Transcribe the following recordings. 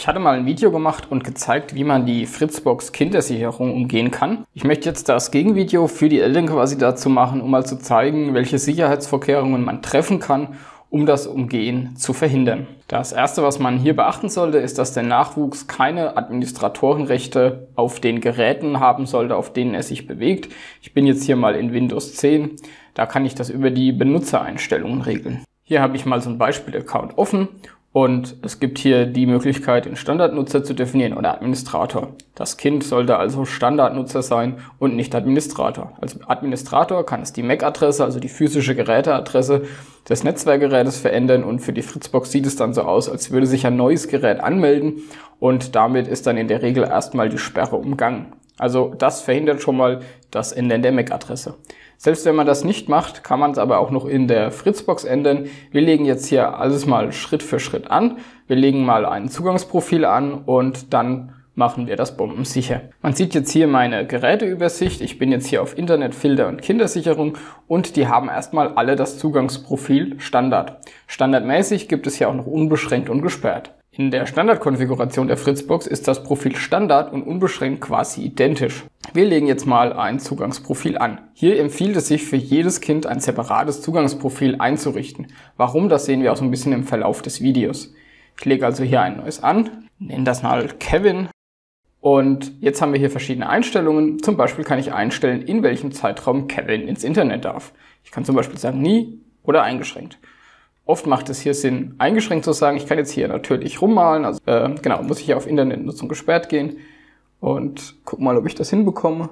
Ich hatte mal ein Video gemacht und gezeigt, wie man die Fritzbox Kindersicherung umgehen kann. Ich möchte jetzt das Gegenvideo für die Eltern quasi dazu machen, um mal zu zeigen, welche Sicherheitsvorkehrungen man treffen kann, um das Umgehen zu verhindern. Das erste, was man hier beachten sollte, ist, dass der Nachwuchs keine Administratorenrechte auf den Geräten haben sollte, auf denen er sich bewegt. Ich bin jetzt hier mal in Windows 10. Da kann ich das über die Benutzereinstellungen regeln. Hier habe ich mal so ein Beispiel-Account offen und es gibt hier die Möglichkeit, den Standardnutzer zu definieren oder Administrator. Das Kind sollte also Standardnutzer sein und nicht Administrator. Als Administrator kann es die MAC-Adresse, also die physische Geräteadresse des Netzwerkgerätes verändern und für die Fritzbox sieht es dann so aus, als würde sich ein neues Gerät anmelden und damit ist dann in der Regel erstmal die Sperre umgangen. Also das verhindert schon mal das Ändern der MAC-Adresse. Selbst wenn man das nicht macht, kann man es aber auch noch in der Fritzbox ändern. Wir legen jetzt hier alles mal Schritt für Schritt an. Wir legen mal ein Zugangsprofil an und dann machen wir das bombensicher. Man sieht jetzt hier meine Geräteübersicht. Ich bin jetzt hier auf Internet, Filter und Kindersicherung und die haben erstmal alle das Zugangsprofil Standard. Standardmäßig gibt es hier auch noch unbeschränkt und gesperrt. In der Standardkonfiguration der Fritzbox ist das Profil Standard und unbeschränkt quasi identisch. Wir legen jetzt mal ein Zugangsprofil an. Hier empfiehlt es sich für jedes Kind ein separates Zugangsprofil einzurichten. Warum, das sehen wir auch so ein bisschen im Verlauf des Videos. Ich lege also hier ein neues an, nenne das mal Kevin und jetzt haben wir hier verschiedene Einstellungen. Zum Beispiel kann ich einstellen, in welchem Zeitraum Kevin ins Internet darf. Ich kann zum Beispiel sagen nie oder eingeschränkt. Oft macht es hier Sinn, eingeschränkt zu sagen. Ich kann jetzt hier natürlich rummalen. Also muss ich hier auf Internetnutzung gesperrt gehen und guck mal, ob ich das hinbekomme,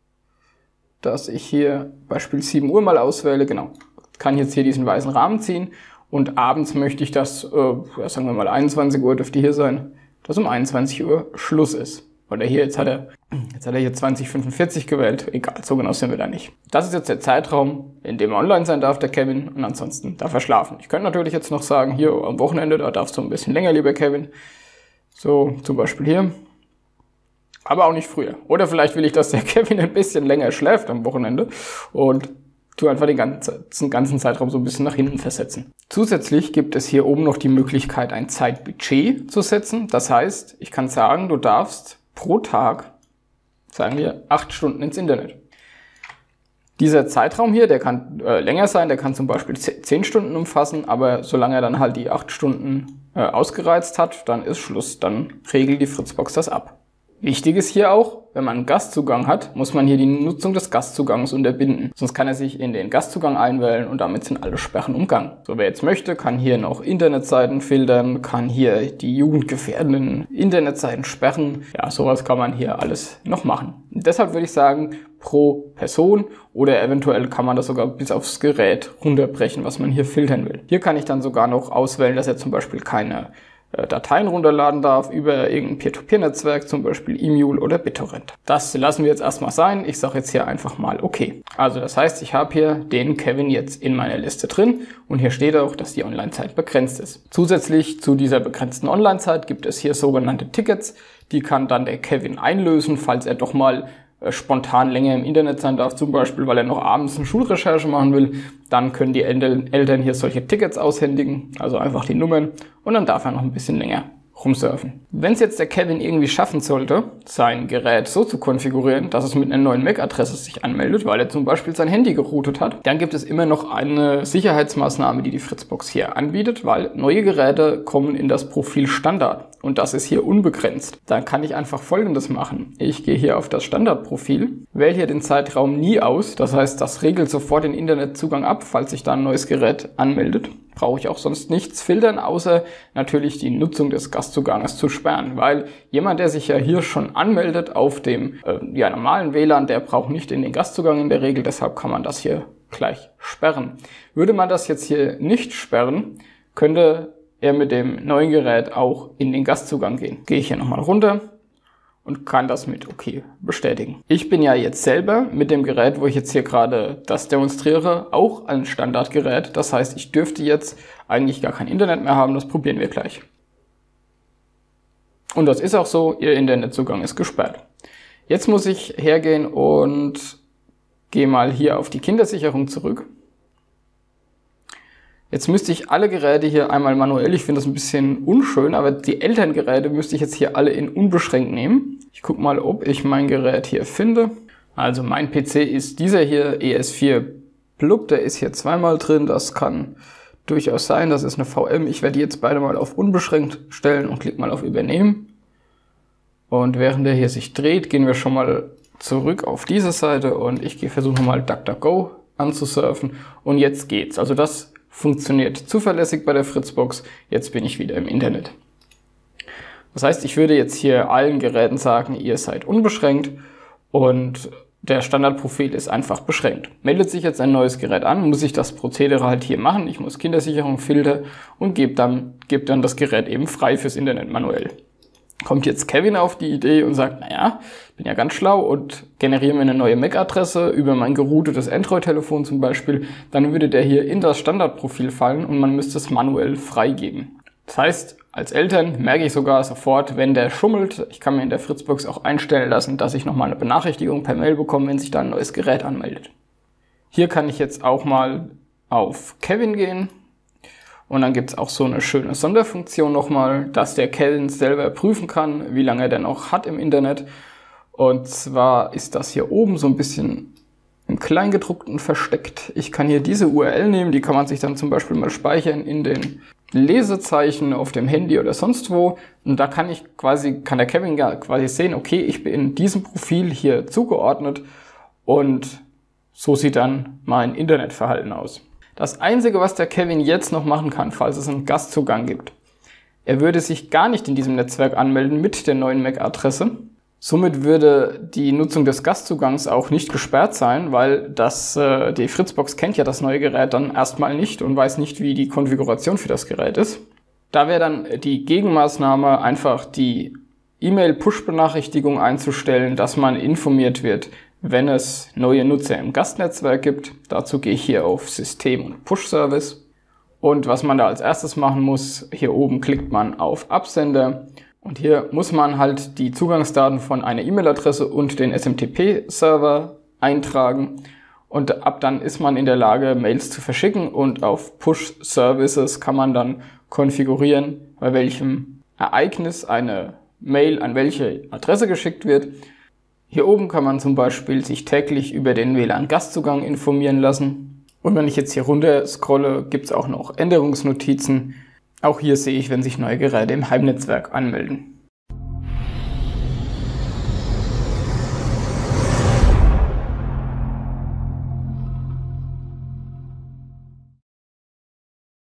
dass ich hier Beispiel 7 Uhr mal auswähle. Genau, kann jetzt hier diesen weißen Rahmen ziehen und abends möchte ich, dass, sagen wir mal 21 Uhr dürfte hier sein, dass um 21 Uhr Schluss ist. Oder hier, jetzt hat er hier 2045 gewählt. Egal, so genau sind wir da nicht. Das ist jetzt der Zeitraum, in dem er online sein darf, der Kevin. Und ansonsten darf er schlafen. Ich könnte natürlich jetzt noch sagen, hier am Wochenende, da darfst du ein bisschen länger, lieber Kevin. So, zum Beispiel hier. Aber auch nicht früher. Oder vielleicht will ich, dass der Kevin ein bisschen länger schläft am Wochenende. Und tu einfach den ganzen Zeitraum so ein bisschen nach hinten versetzen. Zusätzlich gibt es hier oben noch die Möglichkeit, ein Zeitbudget zu setzen. Das heißt, ich kann sagen, du darfst pro Tag, sagen wir, 8 Stunden ins Internet. Dieser Zeitraum hier, der kann länger sein, der kann zum Beispiel 10 Stunden umfassen, aber solange er dann halt die 8 Stunden ausgereizt hat, dann ist Schluss, dann regelt die Fritzbox das ab. Wichtig ist hier auch, wenn man einen Gastzugang hat, muss man hier die Nutzung des Gastzugangs unterbinden. Sonst kann er sich in den Gastzugang einwählen und damit sind alle Sperren umgangen. So, wer jetzt möchte, kann hier noch Internetseiten filtern, kann hier die jugendgefährdenden Internetseiten sperren. Ja, sowas kann man hier alles noch machen. Und deshalb würde ich sagen, pro Person oder eventuell kann man das sogar bis aufs Gerät runterbrechen, was man hier filtern will. Hier kann ich dann sogar noch auswählen, dass er zum Beispiel keine Dateien runterladen darf über irgendein Peer-to-Peer-Netzwerk, zum Beispiel eMule oder BitTorrent. Das lassen wir jetzt erstmal sein. Ich sage jetzt hier einfach mal okay. Also das heißt, ich habe hier den Kevin jetzt in meiner Liste drin und hier steht auch, dass die Online-Zeit begrenzt ist. Zusätzlich zu dieser begrenzten Online-Zeit gibt es hier sogenannte Tickets. Die kann dann der Kevin einlösen, falls er doch mal spontan länger im Internet sein darf, zum Beispiel, weil er noch abends eine Schulrecherche machen will, dann können die Eltern hier solche Tickets aushändigen, also einfach die Nummern und dann darf er noch ein bisschen länger rumsurfen. Wenn es jetzt der Kevin irgendwie schaffen sollte, sein Gerät so zu konfigurieren, dass es mit einer neuen MAC-Adresse sich anmeldet, weil er zum Beispiel sein Handy geroutet hat, dann gibt es immer noch eine Sicherheitsmaßnahme, die die Fritzbox hier anbietet, weil neue Geräte kommen in das Profil Standard und das ist hier unbegrenzt. Dann kann ich einfach Folgendes machen. Ich gehe hier auf das Standardprofil, wähle hier den Zeitraum nie aus, das heißt, das regelt sofort den Internetzugang ab, falls sich da ein neues Gerät anmeldet. Brauche ich auch sonst nichts filtern, außer natürlich die Nutzung des Gastzugangs zu sperren, weil jemand, der sich ja hier schon anmeldet auf dem normalen WLAN, der braucht nicht in den Gastzugang in der Regel, deshalb kann man das hier gleich sperren. Würde man das jetzt hier nicht sperren, könnte er mit dem neuen Gerät auch in den Gastzugang gehen. Gehe ich hier nochmal runter und kann das mit OK bestätigen. Ich bin ja jetzt selber mit dem Gerät, wo ich jetzt hier gerade das demonstriere, auch ein Standardgerät. Das heißt, ich dürfte jetzt eigentlich gar kein Internet mehr haben. Das probieren wir gleich. Und das ist auch so, Ihr Internetzugang ist gesperrt. Jetzt muss ich hergehen und gehe mal hier auf die Kindersicherung zurück. Jetzt müsste ich alle Geräte hier einmal manuell, ich finde das ein bisschen unschön, aber die Elterngeräte müsste ich jetzt hier alle in unbeschränkt nehmen. Ich gucke mal, ob ich mein Gerät hier finde. Also mein PC ist dieser hier, ES4 Plug, der ist hier zweimal drin, das kann durchaus sein, das ist eine VM. Ich werde die jetzt beide mal auf unbeschränkt stellen und klicke mal auf Übernehmen. Und während der hier sich dreht, gehen wir schon mal zurück auf diese Seite und ich versuche mal DuckDuckGo anzusurfen und jetzt geht's. Also das funktioniert zuverlässig bei der Fritzbox. Jetzt bin ich wieder im Internet. Das heißt, ich würde jetzt hier allen Geräten sagen, ihr seid unbeschränkt und der Standardprofil ist einfach beschränkt. Meldet sich jetzt ein neues Gerät an, muss ich das Prozedere halt hier machen. Ich muss Kindersicherung filtern und gebe dann das Gerät eben frei fürs Internet manuell. Kommt jetzt Kevin auf die Idee und sagt, naja, ich bin ja ganz schlau und generiere mir eine neue MAC-Adresse über mein geroutetes Android-Telefon zum Beispiel, dann würde der hier in das Standardprofil fallen und man müsste es manuell freigeben. Das heißt, als Eltern merke ich sogar sofort, wenn der schummelt. Ich kann mir in der Fritzbox auch einstellen lassen, dass ich nochmal eine Benachrichtigung per Mail bekomme, wenn sich da ein neues Gerät anmeldet. Hier kann ich jetzt auch mal auf Kevin gehen. Und dann gibt es auch so eine schöne Sonderfunktion nochmal, dass der Kevin selber prüfen kann, wie lange er denn noch hat im Internet. Und zwar ist das hier oben so ein bisschen im Kleingedruckten versteckt. Ich kann hier diese URL nehmen, die kann man sich dann zum Beispiel mal speichern in den Lesezeichen auf dem Handy oder sonst wo. Und da kann der Kevin quasi sehen, okay, ich bin in diesem Profil hier zugeordnet und so sieht dann mein Internetverhalten aus. Das Einzige, was der Kevin jetzt noch machen kann, falls es einen Gastzugang gibt, er würde sich gar nicht in diesem Netzwerk anmelden mit der neuen MAC-Adresse. Somit würde die Nutzung des Gastzugangs auch nicht gesperrt sein, weil die Fritzbox kennt ja das neue Gerät dann erstmal nicht und weiß nicht, wie die Konfiguration für das Gerät ist. Da wäre dann die Gegenmaßnahme einfach die E-Mail-Push-Benachrichtigung einzustellen, dass man informiert wird, wenn es neue Nutzer im Gastnetzwerk gibt. Dazu gehe ich hier auf System und Push-Service. Und was man da als erstes machen muss, hier oben klickt man auf Absender. Und hier muss man halt die Zugangsdaten von einer E-Mail-Adresse und den SMTP-Server eintragen. Und ab dann ist man in der Lage, Mails zu verschicken. Und auf Push-Services kann man dann konfigurieren, bei welchem Ereignis eine Mail an welche Adresse geschickt wird. Hier oben kann man zum Beispiel sich täglich über den WLAN-Gastzugang informieren lassen. Und wenn ich jetzt hier runter scrolle, gibt es auch noch Änderungsnotizen. Auch hier sehe ich, wenn sich neue Geräte im Heimnetzwerk anmelden.